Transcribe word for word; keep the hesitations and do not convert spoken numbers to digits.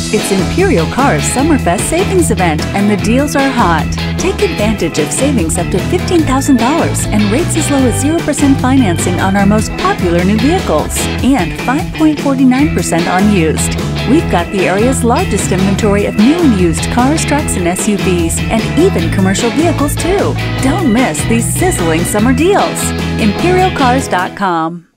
It's Imperial Cars Summerfest Savings Event, and the deals are hot. Take advantage of savings up to fifteen thousand dollars and rates as low as zero percent financing on our most popular new vehicles and five point four nine percent on used. We've got the area's largest inventory of new and used cars, trucks, and S U Vs, and even commercial vehicles too. Don't miss these sizzling summer deals. Imperial Cars dot com